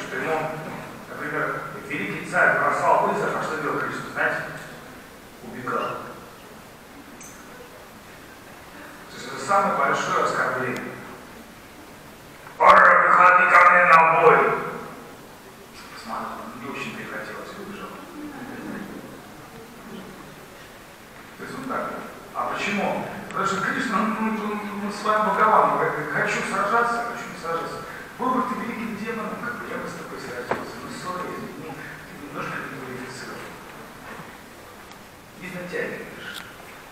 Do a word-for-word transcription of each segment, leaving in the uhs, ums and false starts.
что ему, например, великий царь бросал вызов, а что делал Кришна, знаете? Убегал. То есть это самое большое оскорбление. Пора, выходи ко мне на бой. Посмотрите, мне очень прихотелось, и убежал. То есть он так. А почему? Потому что Кришна, он, он, он, он своим Бхагаваном говорит, хочу сражаться, хочу не сражаться. Был бы ты великим демоном, как бы я бы с тобой сразился. Ну, сори, ну, ты немножко не квалифицирован. Не натягиваешь.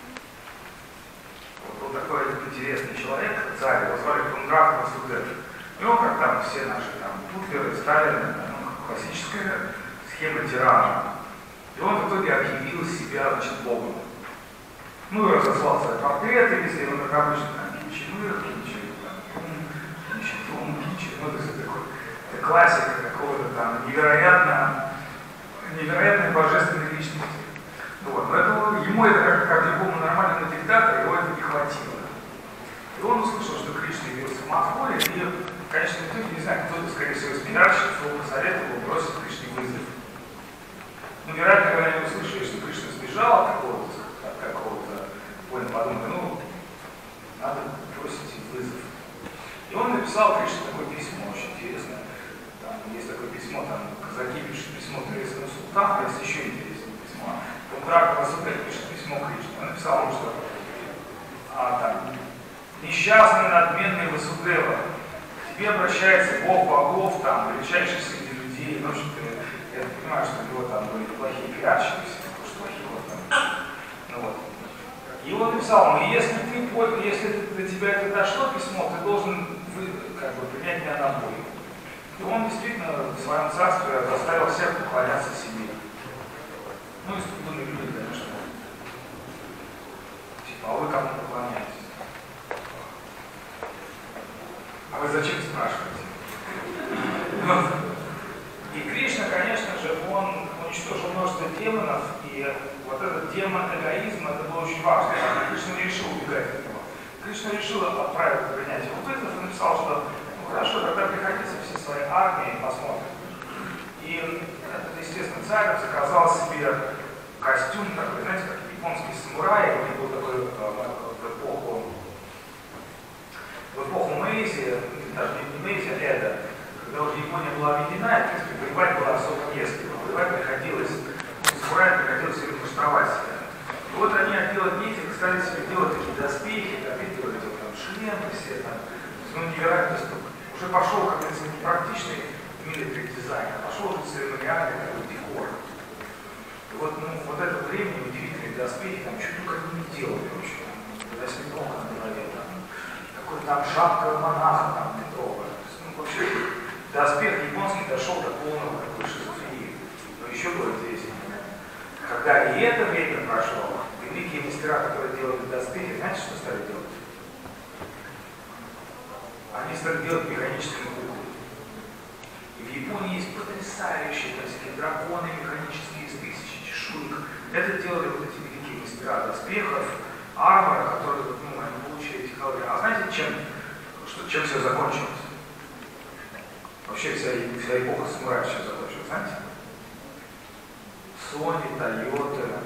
Вот был такой интересный человек, царь, его звали Пундрака Васудева. И он, как там все наши там Путлеры, Сталины, ну, классическая схема тирана. И он в итоге объявил себя, значит, Богом. Ну и разослал свои портреты, если он, как обычно, там, Кичимыр, Кичитум, Кичи, ну, то есть это такой, это классика какого-то там невероятно, невероятной божественной личности. Вот. Но это, ему это, как, как любому нормальному диктатору, его это не хватило. И он услышал, что Кришна явился в Мадхуре, и, конечно, в итоге, не знаю, кто-то, скорее всего, из пиарщиков его посоветовал бросить Кришне вызов. Ну, вероятно, когда они услышали, что Кришна сбежал от какого-то, от какого-то, понял, подумали, ну, надо бросить вызов. И он написал Кришне такое письмо, очень интересное. Там есть такое письмо, там, казаки пишут письмо Трейсому султану, есть еще интересное письмо. Пундрака Васудева пишет письмо Кришне. Он написал ему, что а, там, несчастный, надменный Васудева, к тебе обращается Бог богов, там, величайший среди людей. Ну, что я понимаю, что у него там были плохие пиарщики, все такое, что плохие вот там. Ну вот. И он написал ему, если ты понял, если до тебя это дошло письмо, ты должен вы, как бы, принять меня на бой. И он действительно в своем царстве заставил всех поклоняться себе. Ну, испуганные люди, конечно. Типа, а вы кому поклоняетесь? А вы зачем спрашиваете? И Кришна, конечно же, он уничтожил множество демонов, и вот этот демон эгоизма, это было очень важно. Кришна не решил убегать от него. Кришна решил отправить принять его вызов и написал, что ну хорошо, тогда приходите все свои армии и посмотрим. И этот, естественно, царь заказал себе костюм такой, знаете, как японские самураи, у них был такой в эпоху, в эпоху Мэйзи, даже не Мэйзи, а Эда, когда уже Япония была объединена, в принципе, воевать было особо не с кем. Воевать приходилось, ну, самураям приходилось себе демонстровать себя. И вот они от дела деятелей стали себе делать такие доспехи, как и делали вот, там, шлемы все, там, ну, невероятно, уже пошел, как говорится, не практичный милитари дизайн, а пошел уже церемониальный такой декор. И вот, ну, вот это время, удивительные доспехи, там, чуть только не делали, вообще, там, восьминога на голове, там, какой-то там шапка монаха, там, метровая. Ну, вообще, доспех японский дошел до полного такой шизофрении. Но еще было здесь, когда и это время прошло, великие мастера, которые делали доспехи, знаете, что стали делать? Они стали делать механические куклы. И в Японии есть потрясающие такие драконы механические из тысячи чешуек. Это делали вот эти великие мастера доспехов, армора, которые, ну, они получили технологии. А знаете, чем, что, чем все закончилось? Вообще вся, вся эпоха самураев сейчас закончилась, знаете? Sony, Toyota.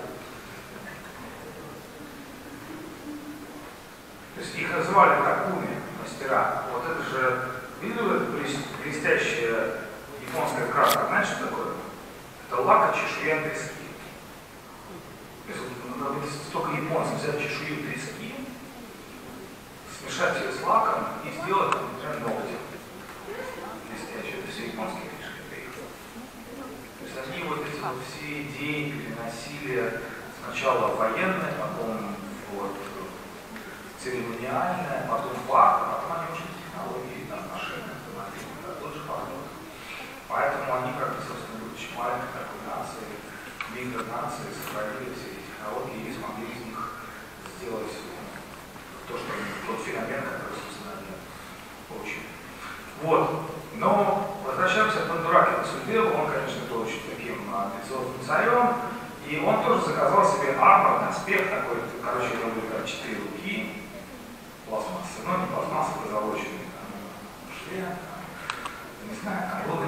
То есть их называли такуми, мастера. Вот это же, видели это блестящая японская краска, знаете, что такое? Это лака чешуя трески. То есть вот, столько японцев взять чешую трески, смешать ее с лаком и сделать, например, ногти. Блестящие. Это все японские фишки. То есть они вот эти вот все идеи переносили сначала военные, потом вот, церемониальное, потом факт, а потом они уже технологии, отношения, автомобили, да, тот же подход. Поэтому они, как бы, собственно, будучи маленькой такой нацией, лидер нации, сохранили все эти технологии и смогли из них сделать то, что тот феномен, который, собственно, они получили. Вот. Но возвращаемся к Пундраке Васудеву. Он, конечно, был очень таким амбициозным царем. И он тоже заказал себе армор, доспех такой, короче, у него были там четыре руки, пластмассы, но не пластмассы, позолоченные, там, шлем, там, не знаю, колоды